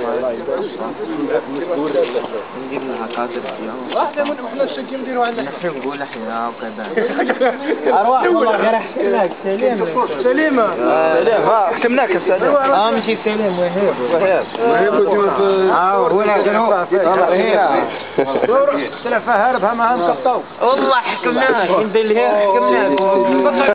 نجيب لها قادر فيها واحدة من احنا الشكل نديروا عندنا نحرقوا لحية وكذا أرواح والله غير حكمناك سليمة سليمة سليمة حكمناك السليم مشي سليم وهيب وهيب تلفها هربها ما هم قطوا والله حكمناك ندير لها حكمناك